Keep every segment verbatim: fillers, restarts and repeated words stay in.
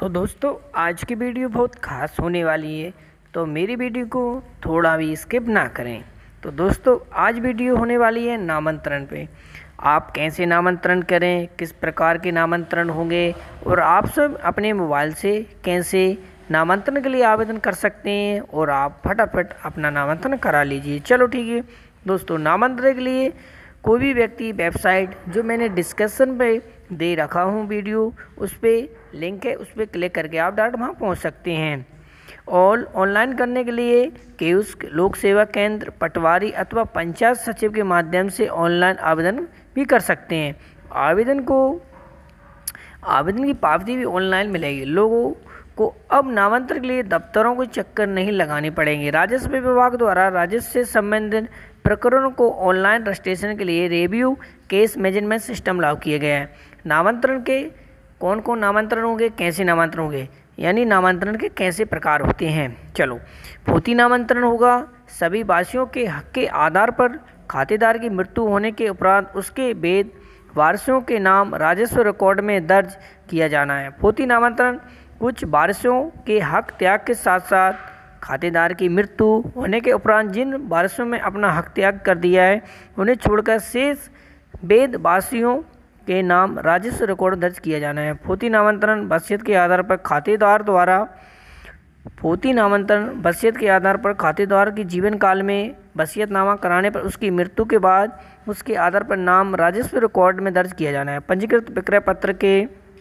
तो दोस्तों आज की वीडियो बहुत ख़ास होने वाली है, तो मेरी वीडियो को थोड़ा भी स्किप ना करें। तो दोस्तों आज वीडियो होने वाली है नामांतरण पे। आप कैसे नामांतरण करें, किस प्रकार के नामांतरण होंगे और आप सब अपने मोबाइल से कैसे नामांतरण के लिए आवेदन कर सकते हैं और आप फटाफट अपना नामांतरण करा लीजिए। चलो ठीक है दोस्तों, नामांतरण के लिए कोई भी व्यक्ति वेबसाइट जो मैंने डिस्क्रिप्शन पे दे रखा हूँ वीडियो, उस पर लिंक है, उस पर क्लिक करके आप डायरेक्ट वहाँ पहुँच सकते हैं। और ऑनलाइन करने के लिए कियोस्क, लोक सेवा केंद्र, पटवारी अथवा पंचायत सचिव के माध्यम से ऑनलाइन आवेदन भी कर सकते हैं। आवेदन को आवेदन की पावती भी ऑनलाइन मिलेगी। लोगों को अब नामांतरण के लिए दफ्तरों को चक्कर नहीं लगाने पड़ेंगे। राजस्व विभाग द्वारा राजस्व से संबंधित प्रकरणों को ऑनलाइन रजिस्ट्रेशन के लिए रिव्यू केस मैनेजमेंट सिस्टम लागू किया गया है। नामांतरण के कौन कौन नामांतरण होंगे, कैसे नामांतरण होंगे, यानी नामांतरण के कैसे प्रकार होते हैं। चलो, पोती नामांतरण होगा। सभी वासियों के हक के आधार पर खातेदार की मृत्यु होने के उपरांत उसके वेद वारिसों के नाम राजस्व रिकॉर्ड में दर्ज किया जाना है। पोती नामांतरण कुछ वारिसों के हक त्याग के साथ साथ खातेदार की मृत्यु होने के उपरांत जिन वारिसों में अपना हक त्याग कर दिया है उन्हें छोड़कर शेष वेद वासियों के नाम राजस्व रिकॉर्ड दर्ज किया जाना है। पोती नामांतरण वसीयत के आधार पर खातेदार द्वारा पोती नामांतरण वसीयत के आधार पर खातेदार के जीवन काल में वसीयतनामा कराने पर उसकी मृत्यु के बाद उसके आधार पर नाम राजस्व रिकॉर्ड में दर्ज किया जाना है। पंजीकृत विक्रय पत्र के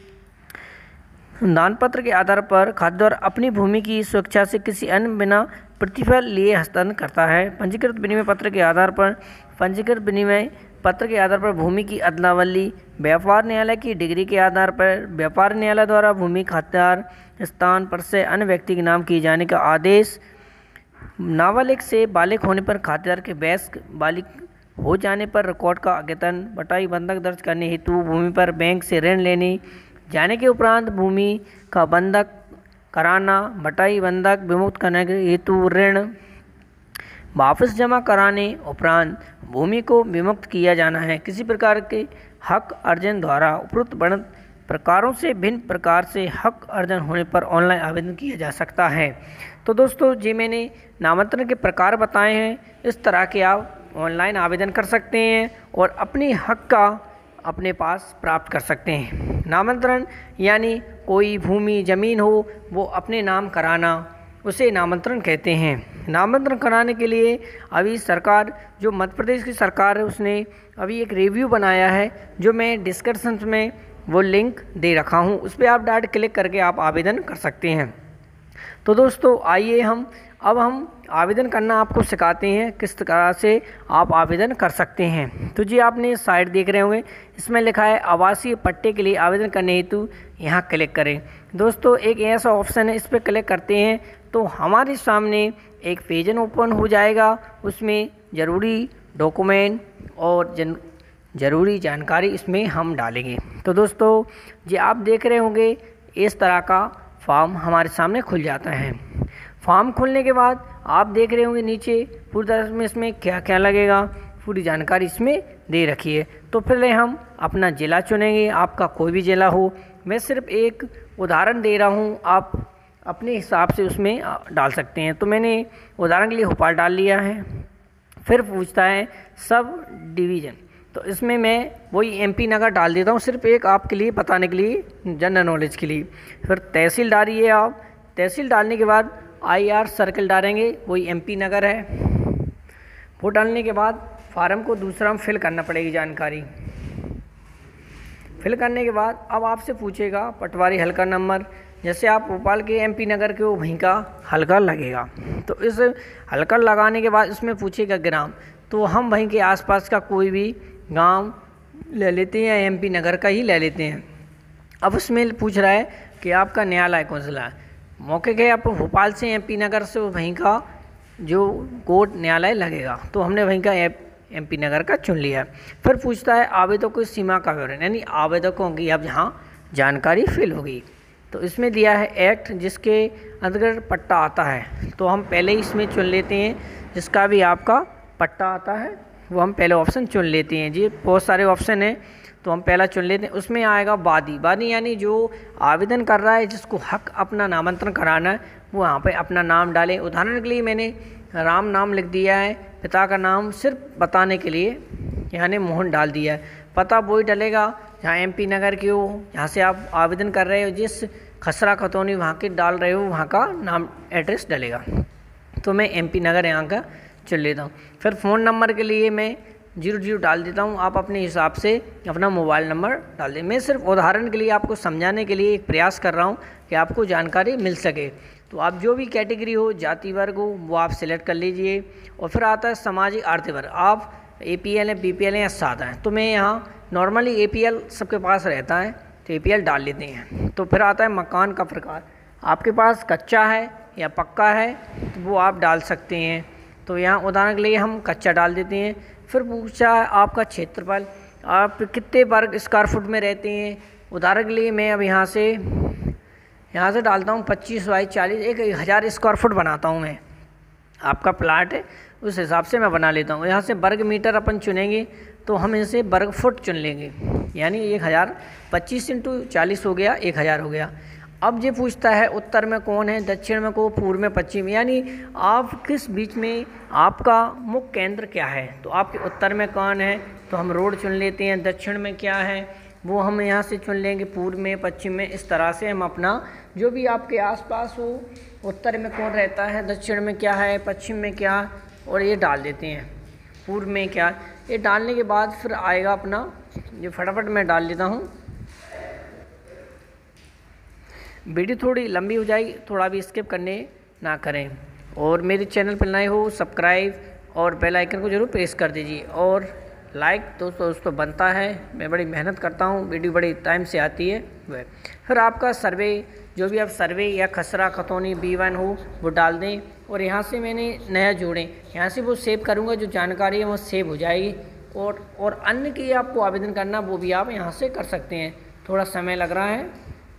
दान पत्र के आधार पर खातेदार अपनी भूमि की सुरक्षा से किसी अन्य बिना प्रतिफल लिए हस्तांतरण करता है। पंजीकृत विनिमय पत्र के आधार पर पंजीकृत विनिमय पत्र के आधार पर भूमि की अदला-बदली, व्यापार न्यायालय की डिग्री के आधार पर व्यापार न्यायालय द्वारा भूमि खातेदार स्थान पर से अन्य व्यक्ति के नाम किए जाने का आदेश, नाबालिग से बालिग होने पर खातेदार के वयस्क बालिग हो जाने पर रिकॉर्ड का अद्यतन, बटाई बंधक दर्ज करने हेतु भूमि पर बैंक से ऋण लेने जाने के उपरांत भूमि का बंधक कराना, बटाई बंधक विमुक्त करने के हेतु ऋण वापस जमा कराने उपरांत भूमि को विमुक्त किया जाना है। किसी प्रकार के हक अर्जन द्वारा उपरोक्त वर्णित प्रकारों से भिन्न प्रकार से हक अर्जन होने पर ऑनलाइन आवेदन किया जा सकता है। तो दोस्तों जी मैंने नामांतरण के प्रकार बताए हैं, इस तरह के आप ऑनलाइन आवेदन कर सकते हैं और अपने हक का अपने पास प्राप्त कर सकते हैं। नामांतरण यानी कोई भूमि ज़मीन हो वो अपने नाम कराना, उसे नामांतरण कहते हैं। नामांतरण कराने के लिए अभी सरकार, जो मध्य प्रदेश की सरकार है, उसने अभी एक रिव्यू बनाया है जो मैं डिस्क्रिप्शन में वो लिंक दे रखा हूँ, उस पर आप डायरेक्ट क्लिक करके आप आवेदन कर सकते हैं। तो दोस्तों आइए हम अब हम आवेदन करना आपको सिखाते हैं, किस तरह से आप आवेदन कर सकते हैं। तो जी आपने साइट देख रहे होंगे, इसमें लिखा है आवासीय पट्टे के लिए आवेदन करने हेतु यहाँ क्लिक करें। दोस्तों एक ऐसा ऑप्शन है, इस पर क्लिक करते हैं तो हमारे सामने एक पेज ओपन हो जाएगा। उसमें ज़रूरी डॉक्यूमेंट और जन ज़रूरी जानकारी इसमें हम डालेंगे। तो दोस्तों जी आप देख रहे होंगे इस तरह का फॉर्म हमारे सामने खुल जाता है। फॉर्म खुलने के बाद आप देख रहे होंगे नीचे पूरी तरह में इसमें क्या क्या लगेगा, पूरी जानकारी इसमें दे रखी है। तो पहले हम अपना ज़िला चुनेंगे, आपका कोई भी ज़िला हो। मैं सिर्फ एक उदाहरण दे रहा हूँ, आप अपने हिसाब से उसमें डाल सकते हैं। तो मैंने उदाहरण के लिए भोपाल डाल लिया है। फिर पूछता है सब डिवीज़न, तो इसमें मैं वही एमपी नगर डाल देता हूँ, सिर्फ एक आपके लिए बताने के लिए, जनरल नॉलेज के लिए। फिर तहसील डालिए आप। तहसील डालने के बाद आईआर सर्कल डालेंगे, वही एमपी नगर है। वो डालने के बाद फार्म को दूसरा फिल करना पड़ेगी जानकारी। फिल करने के बाद अब आपसे पूछेगा पटवारी हल्का नंबर, जैसे आप भोपाल के एमपी नगर के हो वहीं का हल्का लगेगा। तो इस हल्का लगाने के बाद इसमें पूछेगा ग्राम, तो हम वहीं के आसपास का कोई भी गांव ले लेते हैं, एमपी नगर का ही ले लेते हैं। अब उसमें पूछ रहा है कि आपका न्यायालय कौन सा है। मौके के आप भोपाल से एमपी नगर से वहीं का जो कोर्ट न्यायालय लगेगा, तो हमने वहीं का एमपी नगर का चुन लिया। फिर पूछता है आवेदकों की सीमा का विवरण, यानी आवेदकों की अब यहाँ जानकारी फिल होगी। तो इसमें दिया है एक्ट जिसके अंतर्गत पट्टा आता है, तो हम पहले ही इसमें चुन लेते हैं जिसका भी आपका पट्टा आता है वो हम पहले ऑप्शन चुन लेते हैं। जी बहुत सारे ऑप्शन हैं, तो हम पहला चुन लेते हैं। उसमें आएगा वादी। वादी यानी जो आवेदन कर रहा है, जिसको हक अपना नामांतरण कराना है, वो यहाँ पे अपना नाम डालें। उदाहरण के लिए मैंने राम नाम लिख दिया है, पिता का नाम सिर्फ बताने के लिए यानी मोहन डाल दिया है। पता वही डलेगा जहाँ एमपी नगर के हो, जहाँ से आप आवेदन कर रहे हो, जिस खसरा खतौनी वहाँ के डाल रहे हो वहाँ का नाम एड्रेस डलेगा। तो मैं एमपी नगर यहाँ का चुन लेता हूँ। फिर फ़ोन नंबर के लिए मैं जीरो जीरो डाल देता हूँ। आप अपने हिसाब से अपना मोबाइल नंबर डाल दें। मैं सिर्फ उदाहरण के लिए आपको समझाने के लिए एक प्रयास कर रहा हूँ कि आपको जानकारी मिल सके। तो आप जो भी कैटेगरी हो, जाति वर्ग हो, वो आप सिलेक्ट कर लीजिए। और फिर आता है सामाजिक आर्थिक वर्ग। आप ए पी एल हैं, बी पी एल हैं या सादा हैं। तो मैं यहाँ नॉर्मली ए पी एल सबके पास रहता है, तो ए पी एल डाल लेते हैं। तो फिर आता है मकान का प्रकार। आपके पास कच्चा है या पक्का है, तो वो आप डाल सकते हैं। तो यहाँ उदाहरण के लिए हम कच्चा डाल देते हैं। फिर पूछा है आपका क्षेत्रफल, आप कितने वर्ग स्क्वायर फुट में रहते हैं। उदाहरण के लिए मैं अब यहाँ से यहाँ से डालता हूँ पच्चीस बाई चालीस, एक हज़ार स्क्वायर फुट बनाता हूँ मैं। आपका प्लाट है, उस हिसाब से मैं बना लेता हूँ। यहाँ से वर्ग मीटर अपन चुनेंगे, तो हम इसे वर्ग फुट चुन लेंगे, यानी एक हज़ार पच्चीस इंटू चालीस हो गया, एक हज़ार हो गया। अब ये पूछता है उत्तर में कौन है, दक्षिण में को, पूर्व में, पश्चिम, यानी आप किस बीच में, आपका मुख्य केंद्र क्या है। तो आपके उत्तर में कौन है, तो हम रोड चुन लेते हैं। दक्षिण में क्या है, वो हम यहाँ से चुन लेंगे। पूर्व में, पश्चिम में, इस तरह से हम अपना जो भी आपके आसपास हो, उत्तर में कौन रहता है, दक्षिण में क्या है, पश्चिम में क्या, और ये डाल देते हैं। पूर्व में क्या, ये डालने के बाद फिर आएगा अपना, ये फटाफट मैं डाल लेता हूँ। वीडियो थोड़ी लंबी हो जाएगी, थोड़ा भी स्किप करने ना करें। और मेरे चैनल पर नए हो, सब्सक्राइब और बेल आइकन को जरूर प्रेस कर दीजिए। और लाइक दोस्तों दोस्तों बनता है, मैं बड़ी मेहनत करता हूँ, वीडियो बड़ी टाइम से आती है वह। फिर आपका सर्वे, जो भी आप सर्वे या खसरा खतौनी बी वन हो, वो डाल दें। और यहाँ से मैंने नया जोड़ें, यहाँ से वो सेव करूँगा, जो जानकारी है वो सेव हो जाएगी। और और अन्य की आपको आवेदन करना, वो भी आप यहाँ से कर सकते हैं। थोड़ा समय लग रहा है।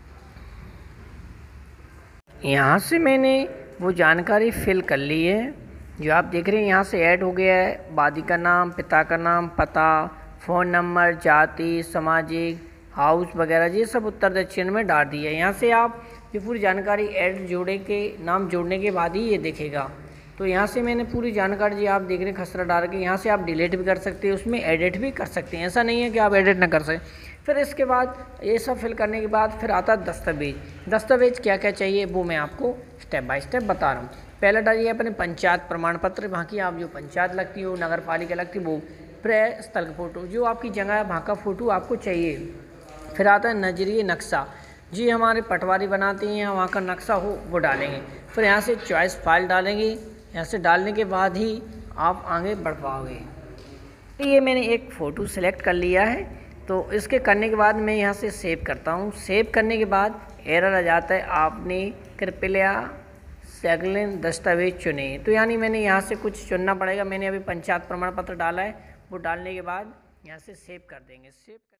यहाँ से मैंने वो जानकारी फिल कर ली है, जो आप देख रहे हैं यहाँ से ऐड हो गया है। वादी का नाम, पिता का नाम, पता, फ़ोन नंबर, जाति, सामाजिक, हाउस वगैरह, ये सब उत्तर दक्षिण में डाल दिया है। यहाँ से आप ये पूरी जानकारी ऐड जोड़े के नाम जोड़ने के बाद ही ये देखेगा। तो यहाँ से मैंने पूरी जानकारी, जी आप देख रहे हैं खसरा डाल के, यहाँ से आप डिलीट भी कर सकते हैं, उसमें एडिट भी कर सकते हैं। ऐसा नहीं है कि आप एडिट ना कर सकें। फिर इसके बाद ये सब फिल करने के बाद फिर आता है दस्तावेज। दस्तावेज क्या क्या चाहिए, वो मैं आपको स्टेप बाय स्टेप बता रहा हूँ। पहला डालिए अपने पंचायत प्रमाण पत्र, वहाँ की आप जो पंचायत लगती हो, नगर पालिका लगती वो, क्रय स्थल का फ़ोटो, जो आपकी जगह है वहाँ का फ़ोटो आपको चाहिए। फिर आता है नजरिए नक्शा, जी हमारे पटवारी बनाते हैं, वहाँ का नक्शा हो वो डालेंगे। फिर यहाँ से चॉइस फाइल डालेंगे। यहाँ से डालने के बाद ही आप आगे बढ़ पाओगे। ये मैंने एक फ़ोटो सेलेक्ट कर लिया है, तो इसके करने के बाद मैं यहाँ से सेव करता हूँ। सेव करने के बाद एरर आ जाता है, आपने कृपया सैगलिन दस्तावेज चुने। तो यानी मैंने यहाँ से कुछ चुनना पड़ेगा। मैंने अभी पंचायत प्रमाण पत्र डाला है, वो डालने के बाद यहाँ से सेव कर देंगे। सेव